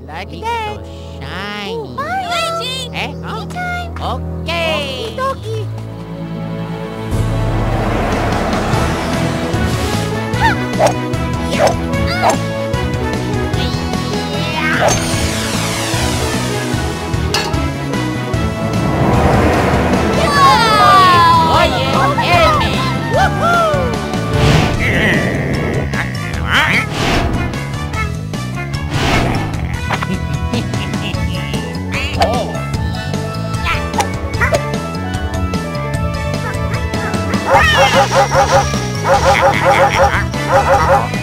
like that. So shiny. Luigi! Eh? Huh? Time! Okay. Doki. Oye, Elmi. Ah!